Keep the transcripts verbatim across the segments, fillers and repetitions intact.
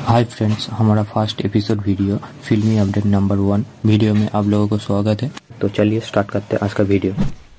हाय friends, हमारा first episode video फिल्मी update number one video में आप लोगों को स्वागत है। तो चलिए स्टार्ट करते हैं आज का वीडियो।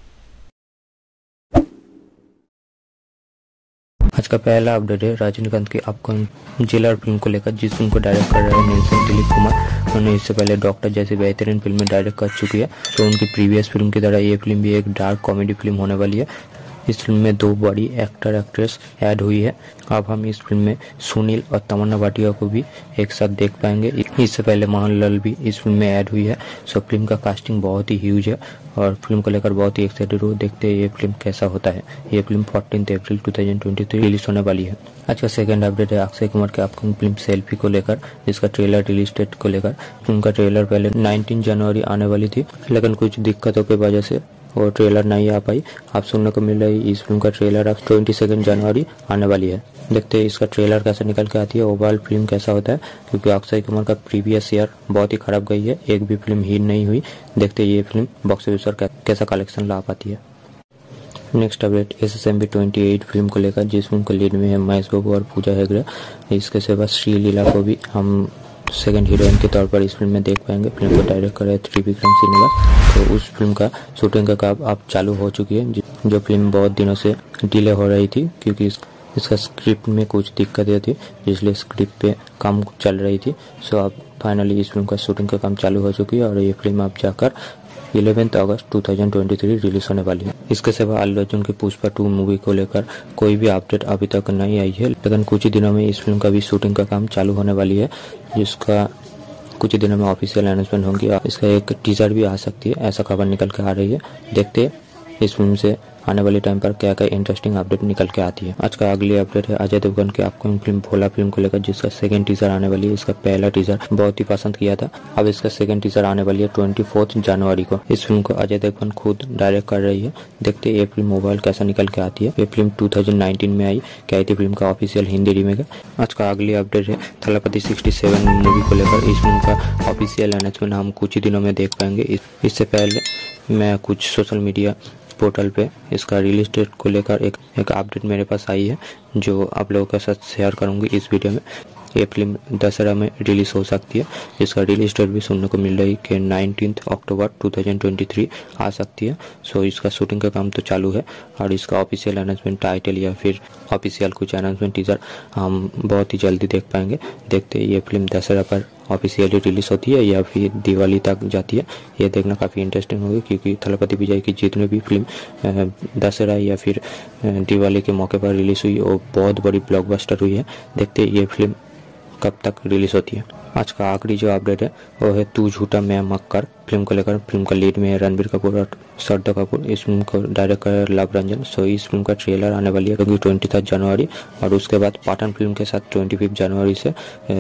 आज का पहला अपडेट है रजनीकांत की अपकमिंग जेलर फिल्म को लेकर, जिस फिल्म को डायरेक्ट कर रहे हैं नेल्सन दिलीप कुमार। उन्होंने इससे पहले डॉक्टर जैसी बेहतरीन फिल्में डायरेक्ट कर चुकी है। तो उनकी प्रीवियस फिल्म की तरह ये फिल्म भी एक डार्क कॉमेडी फिल्म होने वाली है। इस फिल्म में दो बड़ी एक्टर एक्ट्रेस ऐड हुई है। अब हम इस फिल्म में सुनील और तमन्ना भाटिया को भी एक साथ देख पाएंगे। इससे पहले मोहनलाल भी इस फिल्म में ऐड हुई है। सो फिल्म का कास्टिंग बहुत ही ह्यूज है और फिल्म को लेकर बहुत ही एक्साइटेड हो। देखते हैं ये फिल्म कैसा होता है। ये फिल्म चौदह अप्रैल दो हज़ार तेईस रिलीज होने वाली है। आज का सेकंड अपडेट है अक्षय कुमार के अपकमिंग फिल्म सेल्फी को लेकर, जिसका ट्रेलर रिलीज डेट को लेकर। फिल्म का ट्रेलर पहले उन्नीस जनवरी आने वाली थी, लेकिन कुछ दिक्कतों की वजह से वो ट्रेलर नहीं आ पाई। आप सुनने को मिल रही इस फिल्म का ट्रेलर अब बाईस जनवरी आने वाली है। देखते हैं इसका ट्रेलर कैसे निकल के आती है, ओवरऑल फिल्म कैसा होता है, क्योंकि अक्षय कुमार का प्रीवियस ईयर बहुत ही खराब गई है, एक भी फिल्म हिट नहीं हुई। देखते हैं ये फिल्म बॉक्स ऑफिस पर कैसा कलेक्शन ला पाती है। Next update S S M B अट्ठाईस फिल्म को लेकर, जिस फिल्म को लीड में है महेश बाबू और पूजा हेगड़े। इसके सिवा श्रीलीला को भी हम सेकंड हीरोइन के तौर पर इस फिल्म में देख पाएंगे। फिल्म को डायरेक्ट कर रहे हैं त्रिविक्रम श्रीनिवास। तो उस फिल्म का शूटिंग का काम अब चालू हो चुकी है, जो फिल्म बहुत दिनों से डिले हो रही थी, क्योंकि इस, इसका स्क्रिप्ट में कुछ दिक्कतें थी, इसलिए स्क्रिप्ट पे काम चल रही थी। सो अब फाइनली इस फिल्म का शूटिंग का काम चालू हो चुकी है और ये फिल्म अब जाकर ग्यारह अगस्त दो हज़ार तेईस रिलीज होने वाली है। इसके सिवा अल्लू अर्जुन की पुष्पा टू मूवी को लेकर कोई भी अपडेट अभी तक नहीं आई है, लेकिन कुछ ही दिनों में इस फिल्म का भी शूटिंग का काम चालू होने वाली है, जिसका कुछ ही दिनों में ऑफिशियल अनाउंसमेंट होंगी। इसका एक टीजर भी आ सकती है, ऐसा खबर निकल के आ रही है। देखते हैं इस फिल्म से आने वाले टाइम पर क्या क्या इंटरेस्टिंग अपडेट निकल के आती है। आज का अगली अपडेट है अजय देवगन के अपकमिंग फिल्म भोला फिल्म को लेकर, जिसका सेकंड टीजर आने वाली है। इसका पहला टीजर बहुत ही पसंद किया था, अब इसका सेकंड टीजर आने वाली है चौबीस जनवरी को। इस फिल्म को अजय देवगन खुद डायरेक्ट कर रही है। देखते हैं ये फिल्म मोबाइल कैसा निकल के आती है। ये फिल्म दो हज़ार उन्नीस में आई, क्या थी फिल्म का ऑफिशियल हिंदी रीमेक है। आज का अगली अपडेट है थलपति सड़सठ मूवी को लेकर। इस फिल्म का ऑफिशियल अनाउंसमेंट हम कुछ ही दिनों में देख पाएंगे। इससे पहले मैं कुछ सोशल मीडिया पोर्टल पे इसका रिलीज डेट को लेकर एक एक अपडेट मेरे पास आई है, जो आप लोगों के साथ शेयर करूंगी इस वीडियो में। ये फिल्म दशहरा में रिलीज हो सकती है। इसका रिलीज डेट भी सुनने को मिल रही है कि उन्नीस अक्टूबर दो हज़ार तेईस आ सकती है। सो इसका शूटिंग का काम तो चालू है और इसका ऑफिशियल अनाउंसमेंट टाइटल या फिर ऑफिशियल कुछ अनाउंसमेंट टीजर हम बहुत ही जल्दी देख पाएंगे। देखते हैं ये फिल्म दशहरा पर ऑफिशियली रिलीज होती है या फिर दिवाली तक जाती है। ये देखना काफ़ी इंटरेस्टिंग होगी, क्योंकि थलपति विजय की जितने भी फिल्म दशहरा या फिर दिवाली के मौके पर रिलीज हुई वो बहुत बड़ी ब्लॉकबस्टर हुई है। देखते हैं ये फिल्म कब तक रिलीज होती है। आज का आखिरी जो अपडेट है वो है तू झूठा मैं मक्कर फिल्म को लेकर। फिल्म का लीड में है रणबीर कपूर और श्रद्धा कपूर। इस फिल्म को डायरेक्ट कर लव रंजन। सो इस फिल्म का ट्रेलर आने वाली है तेईस जनवरी, और उसके बाद पठान फिल्म के साथ पच्चीस जनवरी से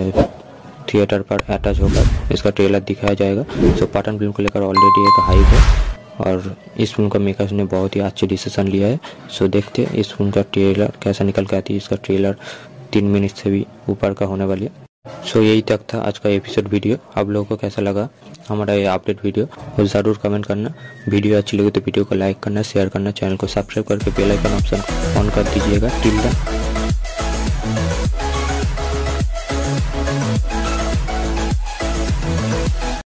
थिएटर पर अटैच होकर इसका ट्रेलर दिखाया जाएगा। सो पठान फिल्म को लेकर ऑलरेडी एक हाइप है और इस फिल्म का मेकर्स ने बहुत ही अच्छे डिसीजन लिया है। सो देखते हैं इस फिल्म का ट्रेलर कैसा निकल के आती है। इसका ट्रेलर तीन मिनट से भी ऊपर का होने वाली है। सो यही तक था आज का एपिसोड वीडियो। आप लोगों को कैसा लगा हमारा ये अपडेट वीडियो, और ज़रूर कमेंट करना। वीडियो अच्छी लगी तो वीडियो को लाइक करना, शेयर करना, चैनल को सब्सक्राइब करके बेल आइकन ऑप्शन ऑन कर दीजिएगा। Till then